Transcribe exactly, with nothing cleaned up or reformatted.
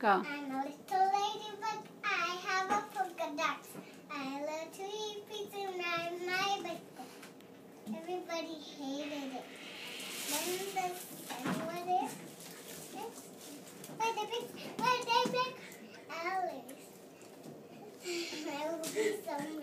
Go. I'm a little ladybug. I have a polka dot. I love to eat pizza and ride my bicycle. Everybody hated it. Then the then what is this? Where the big where the big Alice. I will be so